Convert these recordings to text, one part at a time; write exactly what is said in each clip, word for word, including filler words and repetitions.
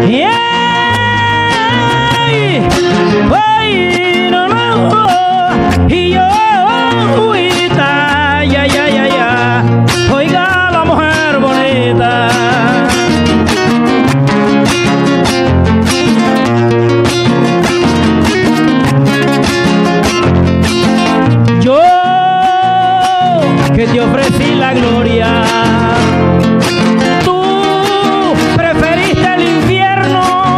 Yeah. Ay, no, no. Y yo, uita, ya, ya, ya, ya. Oiga la mujer bonita. Yo que te ofrecí la gloria, tú preferiste el infierno.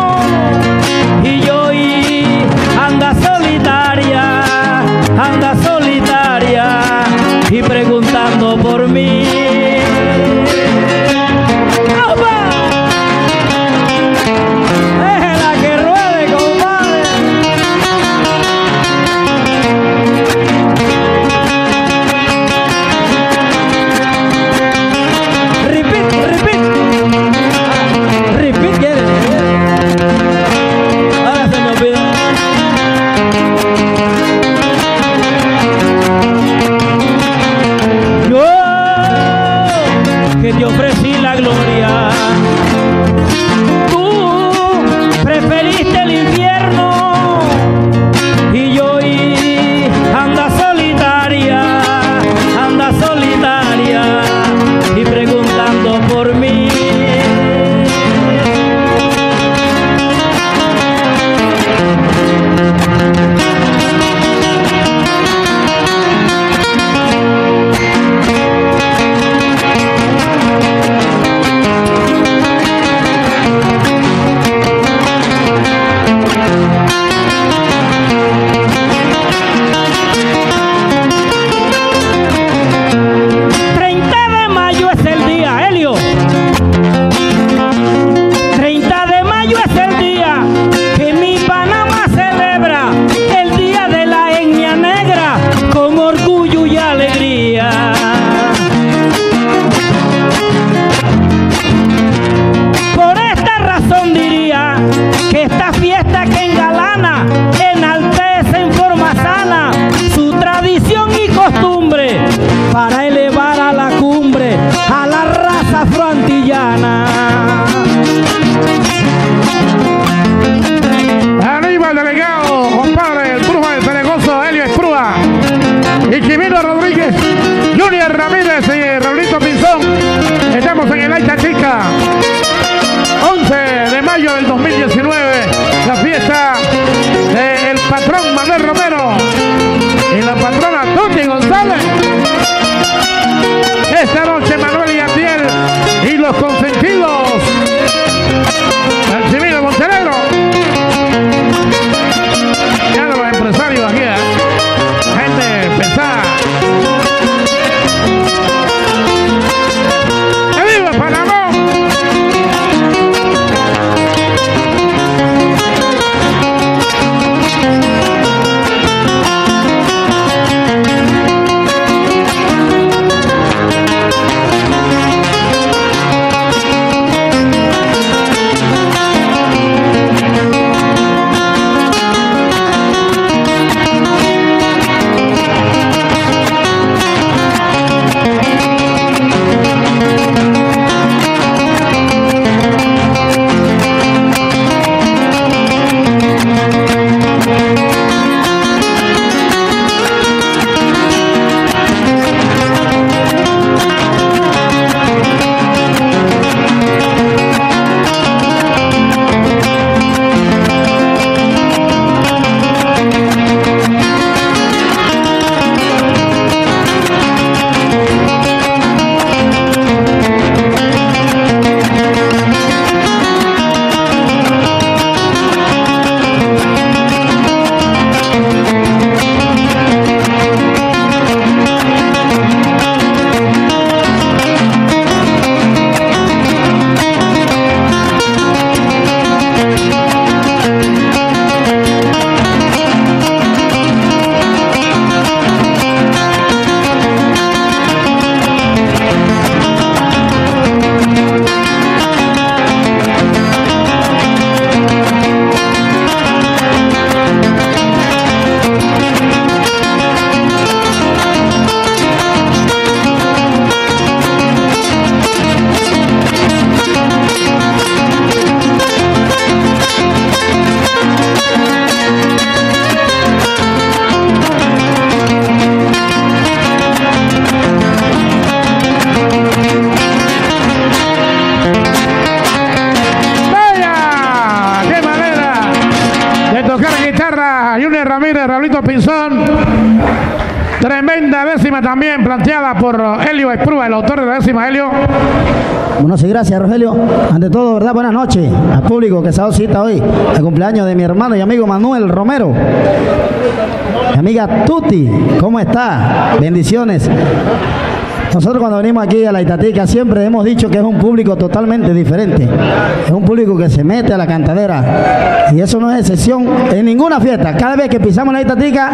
Junior Ramírez, Raulito Pinzón. Tremenda décima también planteada por Helio Esprúa, el autor de la décima, Helio. Bueno, sí, gracias, Rogelio. Ante todo, ¿verdad? Buenas noches al público que se ha dado cita hoy. El cumpleaños de mi hermano y amigo Manuel Romero. Mi amiga Tuti, ¿cómo está? Bendiciones. Nosotros cuando venimos aquí a la Itatica siempre hemos dicho que es un público totalmente diferente. Es un público que se mete a la cantadera. Y eso no es excepción en ninguna fiesta. Cada vez que pisamos la Itatica,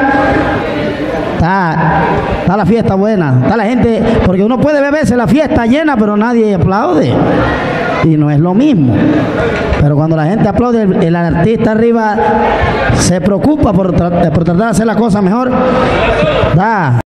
está, está la fiesta buena. Está la gente, porque uno puede beberse la fiesta llena, pero nadie aplaude. Y no es lo mismo. Pero cuando la gente aplaude, el, el artista arriba se preocupa por, tra por tratar de hacer la cosa mejor. Da.